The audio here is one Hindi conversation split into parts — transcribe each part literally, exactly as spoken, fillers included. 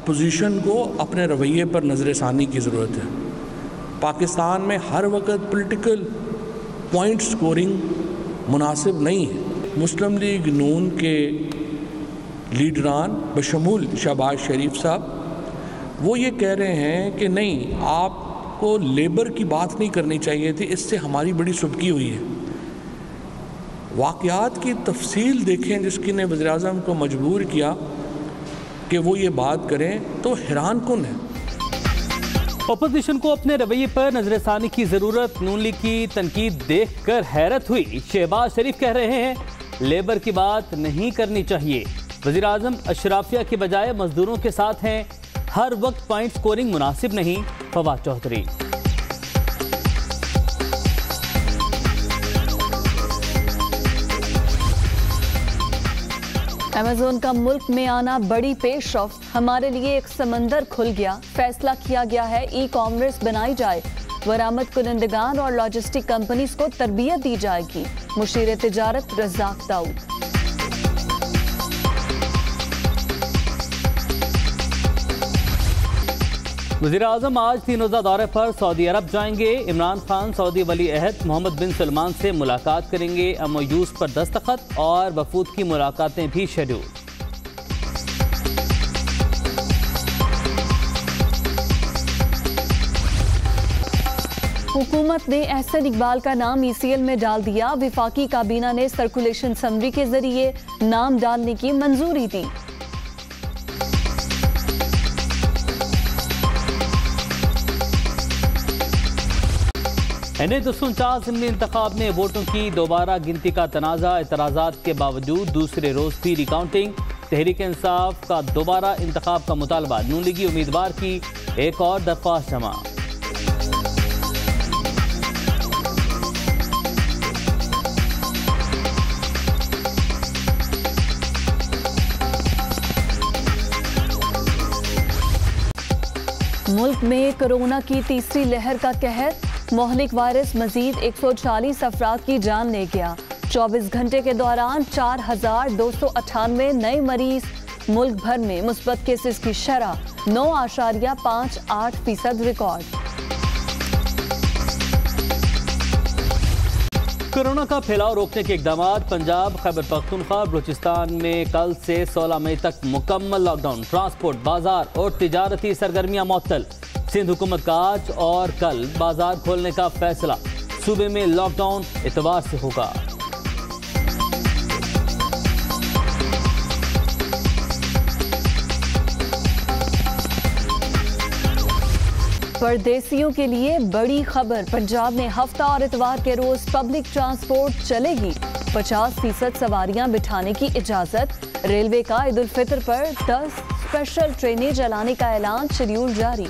अपोजिशन को अपने रवैये पर नज़रसानी की ज़रूरत है। पाकिस्तान में हर वक्त पॉलिटिकल पॉइंट स्कोरिंग मुनासिब नहीं है। मुस्लिम लीग नून के लीडरान बशमूल शहबाज शरीफ साहब वो ये कह रहे हैं कि नहीं, आपको लेबर की बात नहीं करनी चाहिए थी, इससे हमारी बड़ी सुबकी हुई है। वाक़यात की तफसील देखें जिसकी ने वज़ीर-ए-आज़म को मजबूर किया कि वो ये बात करें, तो हैरान कुन है। अपोजिशन को अपने रवैये पर नजरसानी की जरूरत, नून लीग की तनकीद देखकर हैरत हुई। शहबाज शरीफ कह रहे हैं लेबर की बात नहीं करनी चाहिए। वज़ीर आज़म अशराफिया के बजाय मजदूरों के साथ हैं, हर वक्त पॉइंट स्कोरिंग मुनासिब नहीं। फवाद चौधरी। अमेज़न का मुल्क में आना बड़ी पेशरफ, हमारे लिए एक समंदर खुल गया। फैसला किया गया है ई कॉमर्स बनाई जाए, बरामद कुनंदगान और लॉजिस्टिक कंपनीज को तरबियत दी जाएगी। मुशीर तिजारत रज़ाक दाऊद। वज़ीर आज़म आज तीन रोज़ा दौरे पर सऊदी अरब जाएंगे। इमरान खान सऊदी वली अहद मोहम्मद बिन सलमान से मुलाकात करेंगे। एमओयूज़ पर दस्तखत और वफूद की मुलाकातें भी शेड्यूल। हुकूमत ने एहसन इकबाल का नाम ई सी एल में डाल दिया। विफाकी काबीना ने सर्कुलेशन समरी के जरिए नाम डालने की मंजूरी दी। एन ए दो सौ उनचास ज़िमनी इंतखाब में वोटों की दोबारा गिनती का तनाज़ा, एतराज़ात के बावजूद दूसरे रोज भी रिकाउंटिंग। तहरीक इंसाफ का दोबारा इंतखाब का मुतालबा, नून लीगी उम्मीदवार की एक और दरख्वास्त जमा। मुल्क में कोरोना की तीसरी लहर का कहर, मोहलिक वायरस मजीद एक सौ चालीस अफराद की जान ले गया। चौबीस घंटे के दौरान चार हजार दो सौ अठानवे नए मरीज। मुल्क भर में मुस्बत केसेस की शरह नौ आशारिया पाँच आठ फीसद रिकॉर्ड। कोरोना का फैलाव रोकने के इकदाम, पंजाब, खैबर पख्तूनख्वा, बलूचिस्तान में कल से सोलह मई तक मुकम्मल लॉकडाउन। ट्रांसपोर्ट, बाजार और तिजारती सरगर्मियां मुअत्तल। सिंध हुकूमत का आज और कल बाजार खोलने का फैसला। सूबे में लॉकडाउन इतवार से होगा। परदेसियों के लिए बड़ी खबर, पंजाब में हफ्ता और इतवार के रोज पब्लिक ट्रांसपोर्ट चलेगी। पचास फीसद सवारियां बिठाने की इजाजत। रेलवे का ईद उल फितर पर दस स्पेशल ट्रेनें चलाने का ऐलान, शेड्यूल जारी।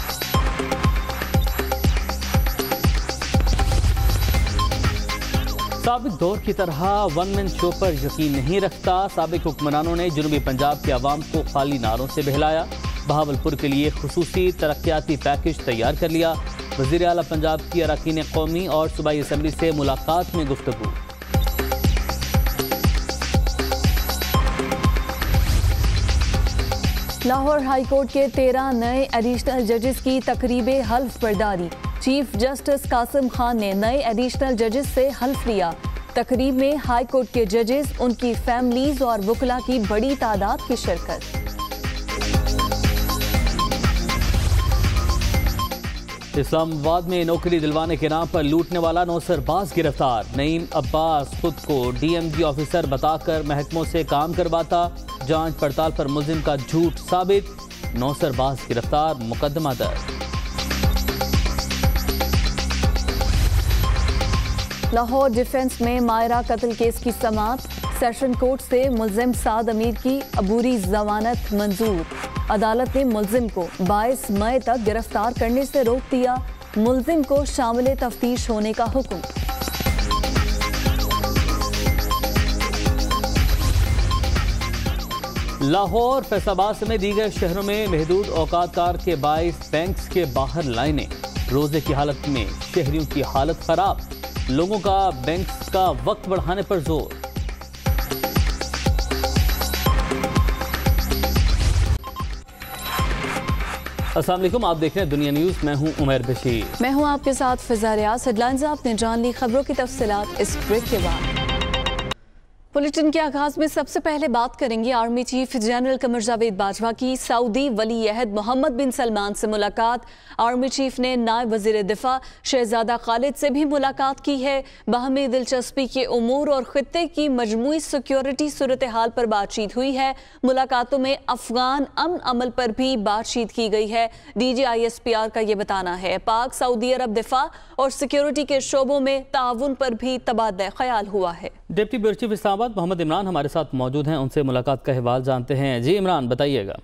साबिक दौर की तरह वन मैन शो पर यकीन नहीं रखता। साबिक हुक्मरानों ने जनूबी पंजाब के अवाम को खाली नारों से बहलाया। बहावलपुर के लिए खुसूसी तरक्याती पैकेज तैयार कर लिया। वज़ीर आला पंजाब की अरकान कौमी और सूबाई असम्बली से मुलाकात में गुफ्तगू। लाहौर हाई कोर्ट के तेरह नए एडिशनल जजेस की तकरीबे हल्फ बर्दारी। चीफ जस्टिस कासिम खान ने नए एडिशनल जजेस से हल्फ लिया। तकरीब में हाई कोर्ट के जजेस, उनकी फैमिलीज और वकला की बड़ी तादाद की शिरकत। इस्लामाबाद में नौकरी दिलवाने के नाम पर लूटने वाला नौसरबाज गिरफ्तार। नईम अब्बास खुद को डी एम जी ऑफिसर बताकर महकमों से काम करवाता। जांच पड़ताल पर मुलजिम का झूठ साबित। नौसरबाज गिरफ्तार, मुकदमा दर्ज। लाहौर डिफेंस में मायरा कत्ल केस की समाअत। सेशन कोर्ट से मुलजिम साद अमीर की अबूरी जमानत मंजूर। अदालत ने मुलजिम को बाईस मई तक गिरफ्तार करने से रोक दिया। मुलजिम को शामिल तफ्तीश होने का हुक्म। लाहौर, फैसलाबाद समेत दीगर शहरों में महदूद औकात कार के बाईस बैंक्स के बाहर लाइनें। रोजे की हालत में शहरियों की हालत खराब। लोगों का बैंक्स का वक्त बढ़ाने पर जोर। अस्सलाम वालेकुम, आप देख रहे हैं दुनिया न्यूज़। मैं हूं उमर बशीर। मैं हूं आपके साथ फिजा रियाज। हेडलाइंस आपने जान ली, खबरों की तफसीलात इस ब्रेक के बाद। बुलेटिन के आगाज में सबसे पहले बात करेंगे army chief general Qamar Javed Bajwa की। सऊदी वली अहद मोहम्मद बिन सलमान से मुलाकात। आर्मी चीफ ने नायब वजीर दिफा शहजादा खालिद से भी मुलाकात की है। बाहमी दिलचस्पी के उमूर और खित्ते की मजमूई सिक्योरिटी सूरत हाल पर बातचीत हुई है। मुलाकातों में अफगान अमन अमल पर भी बातचीत की गई है। D G I S P R का ये बताना है। पाक सऊदी अरब दिफा और सिक्योरिटी के शोबों में ताउन पर भी तबादला ख्याल हुआ है। Deputy bureau chief Islamabad Mohammad Imran हमारे साथ मौजूद हैं, उनसे मुलाकात का अहवाल जानते हैं। जी इमरान, बताइएगा।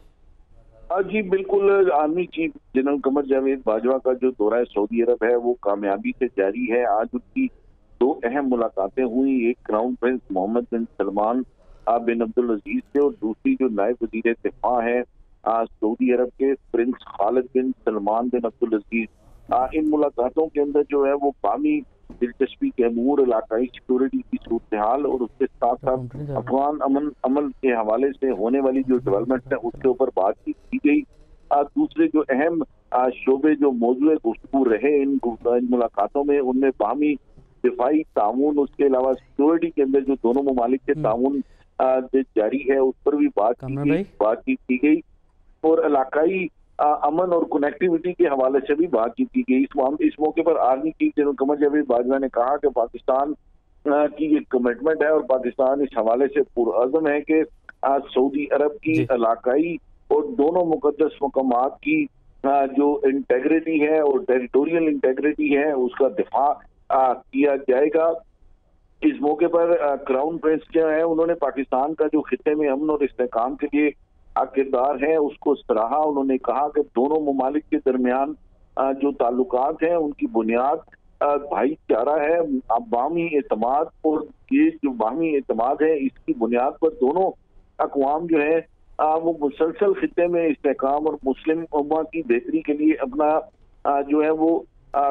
जी बिल्कुल, army chief general Qamar Javed Bajwa का जो दौरा सऊदी अरब है वो कामयाबी से जारी है। आज उनकी दो अहम मुलाकातें हुई, एक crown prince Mohammed bin Salman bin Abdul Aziz से और दूसरी जो नायब वजीर दिफा है सऊदी अरब के prince Khalid bin Salman bin Abdul Aziz. इन मुलाकातों के अंदर जो है वो बामी दिलचस्पी के अमूर, इलाकाई सिक्योरिटी की सूरत हाल और उसके साथ साथ अफगान अमन अमल के हवाले से होने वाली जो डेवलपमेंट है उसके ऊपर बातचीत की गई। दूसरे जो अहम शोबे जो मौजूद गुफ्तगू रहे इन, इन मुलाकातों में, उनमें बाहमी दिफाई ताउन, उसके अलावा सिक्योरिटी के अंदर जो दोनों ममालिक के ताउन जारी है उस पर भी बात की गई बातचीत की गई और इलाकाई अमन और कनेक्टिविटी के हवाले से भी बातचीत की गई। इस, इस मौके पर army chief general Qamar Javed Bajwa ने कहा कि पाकिस्तान की एक कमिटमेंट है और पाकिस्तान इस हवाले से पुरअज़म है कि सऊदी अरब की इलाकाई और दोनों मुकद्दस मकामात की जो इंटेग्रिटी है और टेरिटोरियल इंटेग्रिटी है उसका दिफा किया जाएगा। इस मौके पर क्राउन प्रिंस जो है उन्होंने पाकिस्तान का जो खित्ते में अमन और इस्तेहकाम के लिए किरदार है उसको सराहा। उन्होंने कहा कि दोनों ममालिक के दरमियान जो ताल्लुकात हैं उनकी बुनियाद भाईचारा है, बाहमी एतमाद, और ये जो बाहमी एतमाद है इसकी बुनियाद पर दोनों अक़वाम जो है वो मुसलसल खित्ते में इस्तेहकाम और मुस्लिम उम्मा की बेहतरी के लिए अपना जो है वो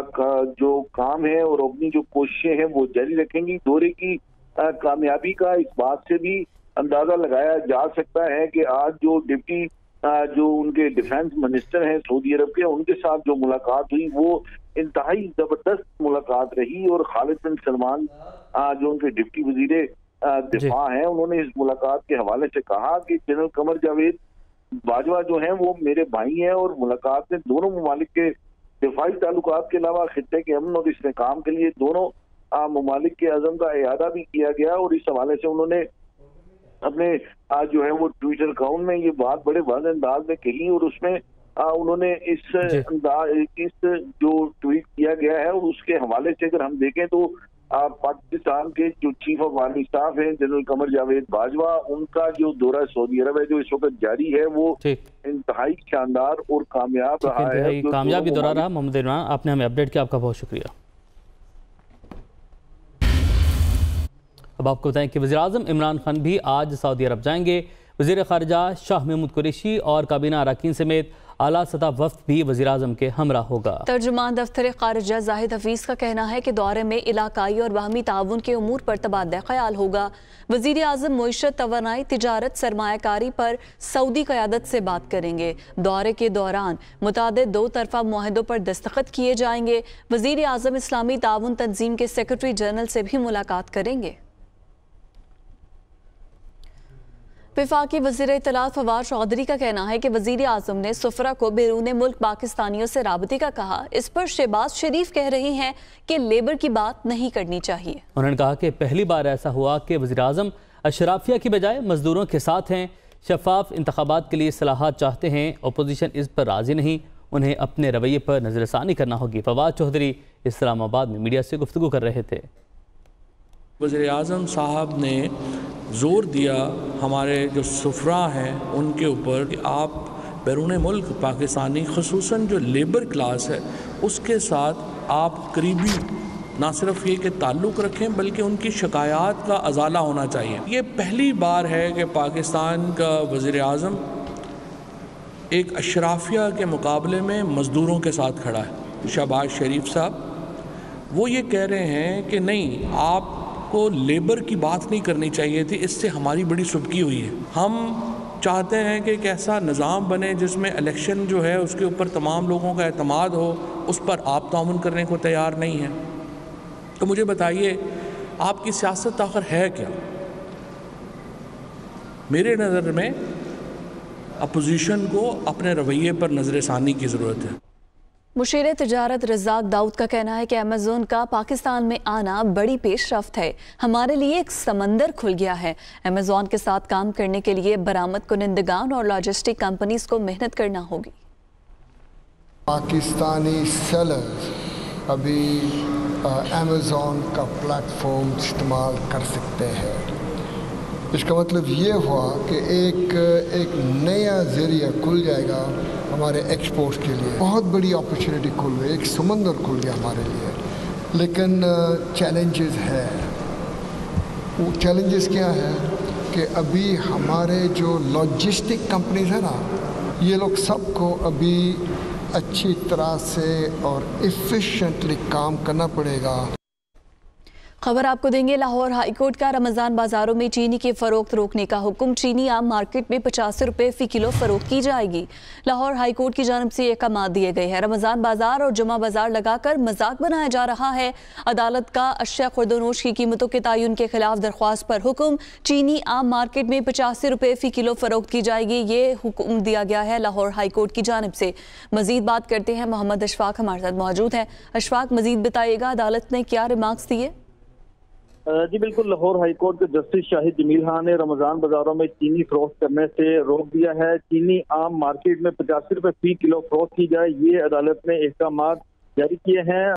जो काम है और अपनी जो कोशिशें हैं वो जारी रखेंगी। दौरे की कामयाबी का इस बात से भी अंदाजा लगाया जा सकता है कि आज जो डिप्टी जो उनके डिफेंस मिनिस्टर हैं सऊदी अरब के, उनके साथ जो मुलाकात हुई वो इंतहाई जबरदस्त मुलाकात रही और खालिद बिन सलमान जो उनके डिप्टी वजीर दिफा हैं उन्होंने इस मुलाकात के हवाले से कहा कि जनरल कमर जावेद बाजवा जो हैं वो मेरे भाई हैं और मुलाकात में दोनों ममालिक के दिफाई ताल्लुकात के अलावा खित्ते के अमन और इस्तेहकाम के लिए दोनों ममालिक के अज़म का इयादा भी किया गया। और इस हवाले से उन्होंने अपने आज जो है वो ट्विटर अकाउंट में ये बात बड़े वाज़ेह अंदाज में कही और उसमें आ, उन्होंने इस अंदाज इस जो ट्वीट किया गया है और उसके हवाले से अगर हम देखें तो आ, पाकिस्तान के जो चीफ ऑफ आर्मी स्टाफ है जनरल कमर जावेद बाजवा, उनका जो दौरा सऊदी अरब है जो इस वक्त जारी है वो इंतहाई शानदार और कामयाब रहा है। कामयाबी दौरा रहा। मोहम्मद इमरान, आपने हमें अपडेट किया, आपका बहुत शुक्रिया। अब आपको बताएं कि वज़ीर-ए-आज़म इमरान खान भी आज सऊदी अरब जाएंगे। वज़ीर ख़ारिजा शाह महमूद कुरैशी और काबीना अरकान समेत आला सतह वफ़द भी वज़ीर-ए-आज़म के हमरा होगा। तर्जुमान दफ्तर ख़ारिजा जाहिद हफीज़ का कहना है कि दौरे में इलाकाई और बाहमी ताउन के उमूर पर तबादला ख्याल होगा। वज़ीर-ए-आज़म मईशत, तवानाई, तिजारत, सरमायाकारी पर सऊदी क़यादत से बात करेंगे। दौरे के दौरान मुतादिद दो तरफ़ा मुआहदों पर दस्तखत किए जाएंगे। वज़ीर-ए-आज़म इस्लामी ताउन तंजीम के सेक्रेटरी जनरल से भी मुलाकात करेंगे। वफाकी वज़ीर इत्तलात फवाद चौधरी का कहना है कि वज़ीर आज़म ने सुफरा को बैरून मुल्क पाकिस्तानियों से राबते का कहा। इस पर शहबाज शरीफ कह रही हैं कि लेबर की बात नहीं करनी चाहिए। उन्होंने कहा कि पहली बार ऐसा हुआ कि वज़ीर आज़म अशराफिया की बजाय मजदूरों के साथ हैं। शफाफ इंतखाबात के लिए सलाहत चाहते हैं। अपोजिशन इस पर राजी नहीं, उन्हें अपने रवैये पर नजरसानी करना होगी। फवाद चौधरी इस्लामाबाद में मीडिया से गुफ्तगू कर रहे थे। वज़ीर आज़म साहब ने ज़ोर दिया हमारे जो सुफरा हैं उनके ऊपर कि आप बैरून मुल्क पाकिस्तानी ख़ुसूसन जो लेबर क्लास है उसके साथ आप करीबी ना सिर्फ ये कि ताल्लुक़ रखें बल्कि उनकी शिकायत का अजाला होना चाहिए। ये पहली बार है कि पाकिस्तान का वज़ीर आज़म एक अशराफिया के मुकाबले में मज़दूरों के साथ खड़ा है। शहबाज शरीफ साहब वो ये कह रहे हैं कि नहीं, आप को लेबर की बात नहीं करनी चाहिए थी, इससे हमारी बड़ी सुबकी हुई है। हम चाहते हैं कि एक ऐसा निज़ाम बने जिसमें इलेक्शन जो है उसके ऊपर तमाम लोगों का एतमाद हो, उस पर आप ताउन करने को तैयार नहीं हैं। तो मुझे बताइए आपकी सियासत आखिर है क्या? मेरे नज़र में अपोजिशन को अपने रवैये पर नज़रसानी की ज़रूरत है। मुशीर तिजारत रज़ाक दाऊद का कहना है कि अमेज़न का पाकिस्तान में आना बड़ी पेशरफ्त है, हमारे लिए एक समंदर खुल गया है। अमेज़न के साथ काम करने के लिए बरामद कुनिंदगान और लॉजिस्टिक कंपनीज को मेहनत करना होगी। पाकिस्तानी सेलर्स अभी अमेज़न का प्लेटफॉर्म इस्तेमाल कर सकते हैं। इसका मतलब ये हुआ कि एक एक नया ज़रिया खुल जाएगा हमारे एक्सपोर्ट के लिए। बहुत बड़ी अपॉर्चुनिटी खुल गई, एक समंदर खुल गया हमारे लिए। लेकिन चैलेंजेस है। वो चैलेंजेस क्या है कि अभी हमारे जो लॉजिस्टिक कंपनीज है ना, ये लोग सबको अभी अच्छी तरह से और एफिशिएंटली काम करना पड़ेगा। खबर आपको देंगे, लाहौर हाईकोर्ट का रमज़ान बाजारों में चीनी की फरोख्त रोकने का हुक्म। चीनी आम मार्केट में पचासी रुपये फी किलो फरोख्त की जाएगी। लाहौर हाईकोर्ट की जानिब से अहकाम दिए गए हैं। रमज़ान बाजार और जुमा बाजार लगाकर मजाक बनाया जा रहा है। अदालत का अशिया खुर्दनोश की कीमतों के तयन के खिलाफ दरख्वास्त पर हुक्म। चीनी आम मार्केट में पचासी रुपये फी किलो फरोख्त की जाएगी, ये हुक्म दिया गया है लाहौर हाईकोर्ट की जानिब से। मजीद बात करते हैं, मोहम्मद अशफाक हमारे साथ मौजूद हैं। अशफाक, मजीद बताइएगा अदालत ने क्या रिमार्क्स दिए? जी बिल्कुल, लाहौर हाईकोर्ट के जस्टिस शाहिद जमील खान ने रमजान बाजारों में चीनी फरोख्त करने से रोक दिया है। चीनी आम मार्केट में पचासी रुपए फी किलो फरोख्त की जाए, ये अदालत ने अहकाम जारी किए हैं।